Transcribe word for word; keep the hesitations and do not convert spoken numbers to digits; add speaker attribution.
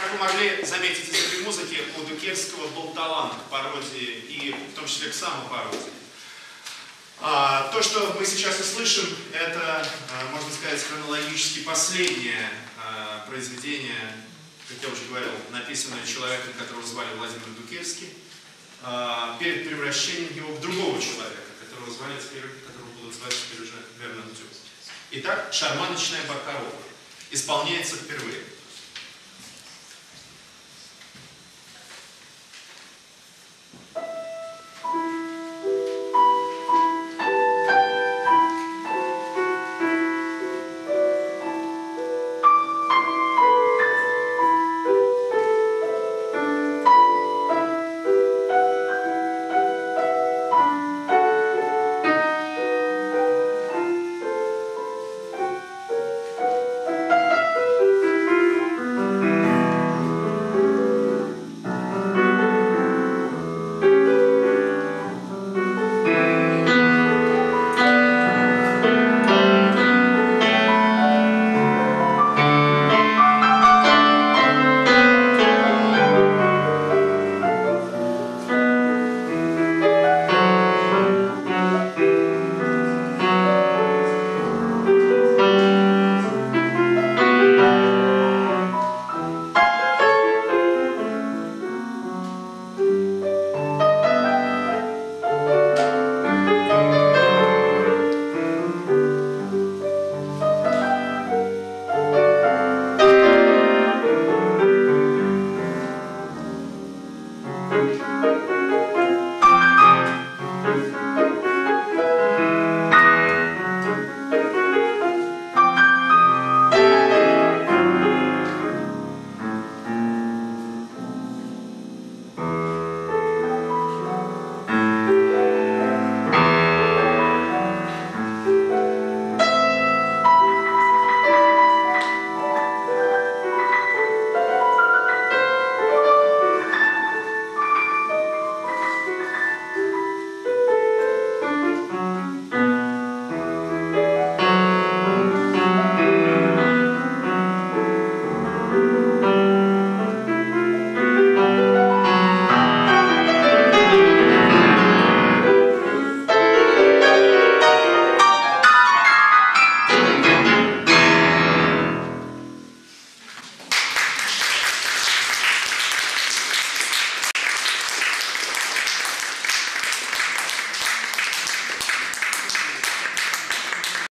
Speaker 1: Как вы могли заметить из этой музыки, у Дукерского был талант к пародии и в том числе к самопародии. А, то, что мы сейчас услышим, это, а, можно сказать, хронологически последнее а, произведение, как я уже говорил, написанное человеком, которого звали Владимир Дукерский, а, перед превращением его в другого человека, которого, звали теперь, которого будут звать теперь уже Бернард Дю. Итак, «Шарманочная Баркарова» исполняется впервые.